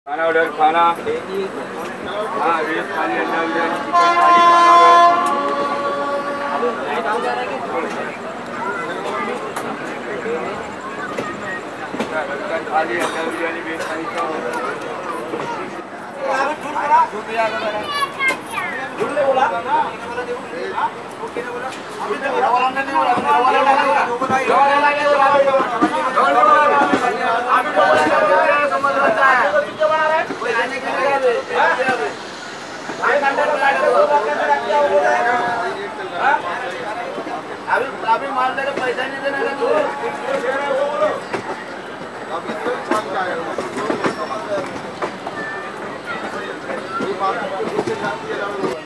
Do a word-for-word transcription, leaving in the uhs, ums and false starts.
खाना ऑर्डर खाना हाँ वेज थाली अंडा बिरयानी चिकन थाली खाना ऑर्डर चिकन थाली अंडा बिरयानी वेज थाली अभी अभी माल देने पैसा नहीं देना है अभी तो छाप का है वो बात को दूसरे छाप के